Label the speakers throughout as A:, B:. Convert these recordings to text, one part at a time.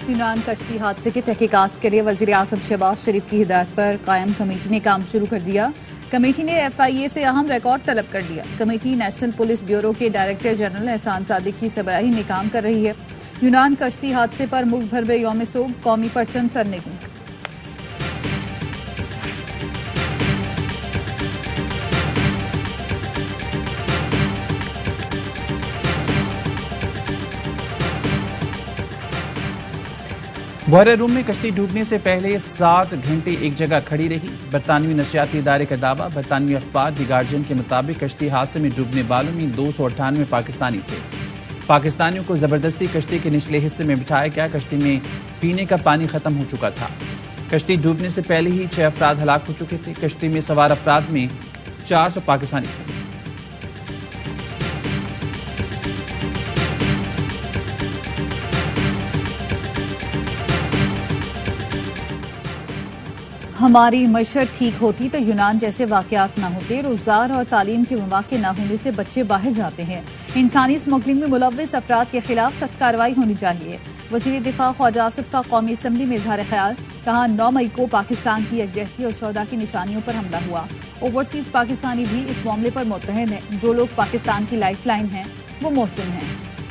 A: यूनान कश्ती हादसे की तहकीकात के लिए वज़ीर आज़म शहबाज शरीफ की हिदायत पर कायम कमेटी ने काम शुरू कर दिया। कमेटी ने FIA से अहम रिकॉर्ड तलब कर लिया। कमेटी नेशनल पुलिस ब्यूरो के डायरेक्टर जनरल एहसान सादिक की सरबराही में काम कर रही है। यूनान कश्ती हादसे पर मुल्क भर में यौम सोग, कौमी परचम सरनेगूं।
B: बहरे रूम में कश्ती डूबने से पहले 7 घंटे एक जगह खड़ी रही। बरतानवी नशियाती इदारे का दावा। बरतानवी अखबार दी गार्जियन के मुताबिक कश्ती हादसे में डूबने वालों में 298 पाकिस्तानी थे। पाकिस्तानियों को जबरदस्ती कश्ती के निचले हिस्से में बिठाया गया। कश्ती में पीने का पानी खत्म हो चुका था। कश्ती डूबने से पहले ही 6 अफराद हलाक हो चुके थे। कश्ती में सवार अफराद में 400 पाकिस्तानी थे।
A: हमारी मईशत ठीक होती तो यूनान जैसे वाकयात न होते। रोजगार और तालीम के मौके न होने से बच्चे बाहर जाते हैं। इंसानी स्मगलिंग में मुलव्विस अफराद के खिलाफ सख्त कार्रवाई होनी चाहिए। वज़ीर दिफा ख्वाजा आसिफ का कौमी असम्बली में इजहार ख्याल। कहा 9 मई को पाकिस्तान की यकजहती और शोहदा की निशानियों पर हमला हुआ। ओवरसीज पाकिस्तानी भी इस मामले पर मुत्तहद हैं। जो लोग पाकिस्तान की लाइफ लाइन हैं वो मोहसिन हैं।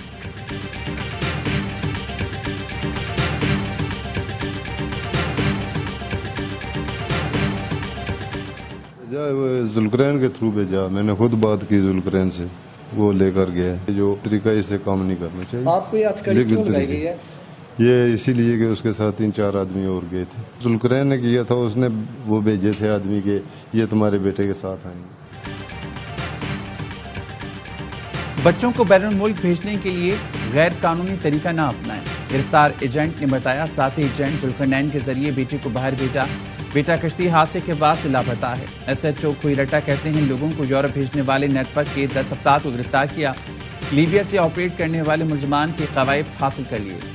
C: जुल्करैन के थ्रू भेजा। मैंने खुद बात की जुल्करैन से, वो लेकर गया। जो तरीका इससे काम नहीं करना चाहिए।
D: आपको ये अटकलें क्यों लगाई गई है?
C: ये इसीलिए कि उसके साथ 3-4 आदमी और गए थे। जुल्करैन ने किया था, उसने वो भेजे थे आदमी के, ये तुम्हारे बेटे के साथ आएंगे।
B: बच्चों को बैरून मुल्क भेजने के लिए गैर कानूनी तरीका न अपनाएं। गिरफ्तार एजेंट ने बताया साथी एजेंट जुल्करनैन के जरिए बेटे को बाहर भेजा। बेटा कश्ती हादसे के बाद से लापता है। SHO खुईरटा कहते हैं लोगों को यूरोप भेजने वाले नेटवर्क के 10 अफराद को गिरफ्तार किया। लीबिया से ऑपरेट करने वाले मुलजमान के कवायद हासिल कर लिए।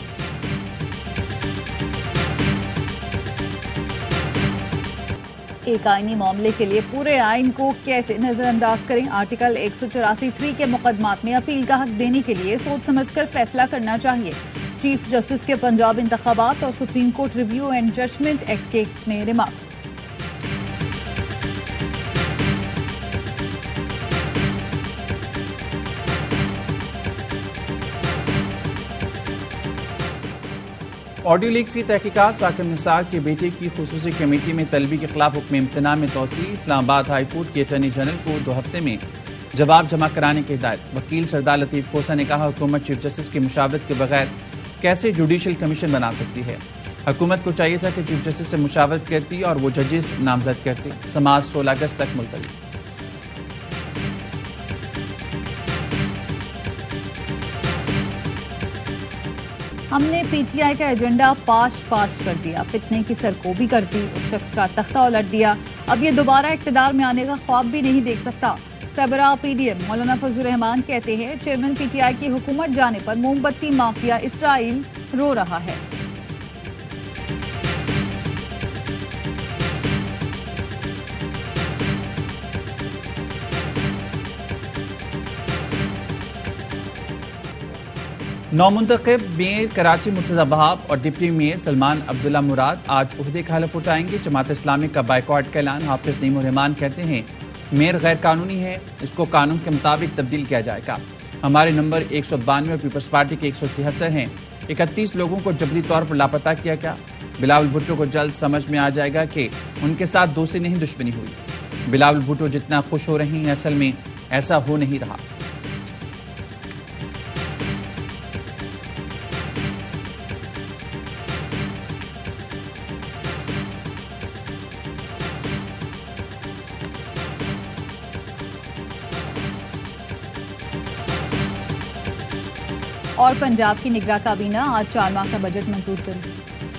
A: एक आईनी मामले के लिए पूरे आइन को कैसे नजरअंदाज करें? आर्टिकल 184(3) के मुकदमात में अपील का हक देने के लिए सोच समझकर फैसला करना चाहिए। चीफ जस्टिस के पंजाब इंतखाबात और supreme court review and judgement act case में रिमार्क्स।
B: ऑडियो लीक्स की तहकीकात। साकिब निसार के बेटे की खुसूसी कमेटी में तलबी के खिलाफ हुक्म इम्तना में तोसी। इस्लामाबाद हाई कोर्ट के अटॉर्नी जनरल को 2 हफ्ते में जवाब जमा कराने की हिदायत। वकील सरदार लतीफ कोसा ने कहा हुकूमत चीफ जस्टिस की मुशावरत के बगैर कैसे जुडिशल कमीशन बना सकती है। हुकूमत को चाहिए था कि चीफ जस्टिस से मुशावरत करती और वो जजेस नामजद करते। समाज 16 अगस्त तक मुलतवी।
A: हमने PTI का एजेंडा पाश कर दिया। फितने की सरकोबी कर दी। उस शख्स का तख्ता उलट दिया। अब ये दोबारा इख्तिदार में आने का ख्वाब भी नहीं देख सकता। सबरा PDM मौलाना फजलुर रहमान कहते हैं चेयरमैन PTI की हुकूमत जाने पर मोमबत्ती माफिया इसराइल रो रहा है।
B: नौमुंतखब मेयर कराची मुर्तजा बहाब और डिप्टी मेयर सलमान अब्दुल्ला मुराद आज उहदे का हलफ उठाएंगे। जमात इस्लामी का बाइकॉट का ऐलान। हाफिज नईमुर रहमान कहते हैं मेयर गैर कानूनी है, इसको कानून के मुताबिक तब्दील किया जाएगा। हमारे नंबर 192 और पीपल्स पार्टी के 173 हैं। 31 लोगों को जबरी तौर पर लापता किया गया। बिलावल भुट्टो को जल्द समझ में आ जाएगा कि उनके साथ दोस्ती नहीं दुश्मनी हुई। बिलावल भुट्टो जितना खुश हो रही हैं असल में ऐसा हो नहीं रहा।
A: और पंजाब की निगरां काबीना आज 4 माह का बजट मंजूर करेगी।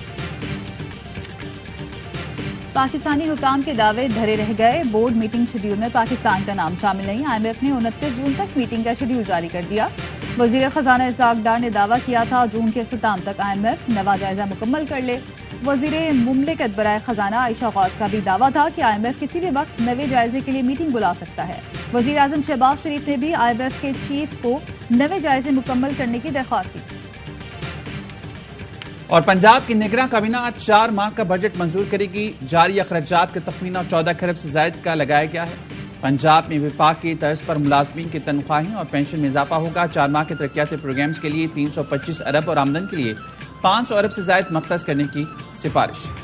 A: पाकिस्तानी हुकाम के दावे धरे रह गए। बोर्ड मीटिंग शेड्यूल में पाकिस्तान का नाम शामिल नहीं। IMF ने 29 जून तक मीटिंग का शेड्यूल जारी कर दिया। वजीर खजाना इस्हाक डार ने दावा किया था जून के अख्ताम तक IMF नवा जायजा मुकम्मल कर ले। वजीर मुमलिकत बराए खजाना आयशा गौस का भी दावा था कि IMF किसी भी वक्त नवे जायजे के लिए मीटिंग बुला सकता है। वजीर आजम शहबाज शरीफ ने भी IMF के चीफ को नवे जायजे मुकम्मल करने की दरख्वास्त की।
B: और पंजाब की निगरान काबीना आज 4 माह का बजट मंजूर करेगी। जारी अखराजात का तखमीना 14 खरब से ज्यादा का लगाया गया है। पंजाब में विफाक की तर्ज पर मुलाजमीन की तनख्वाहें और पेंशन में इजाफा होगा। 4 माह के तरक्याती प्रोग्राम्स के लिए 325 अरब और आमदन के लिए 500 अरब से ज्यादा मख्तस करने की सिफारिश।